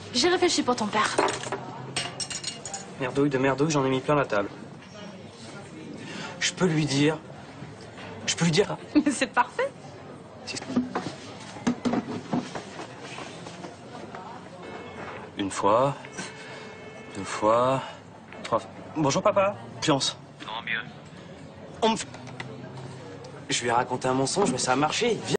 J'ai réfléchi pour ton père. Merdouille de merdouille, j'en ai mis plein la table. Je peux lui dire... Je peux lui dire... Mais c'est parfait. Une fois, deux fois, trois fois. Bonjour papa. Fiance. Comment mieux? On me... Je lui ai raconté un mensonge, mais ça a marché. Viens.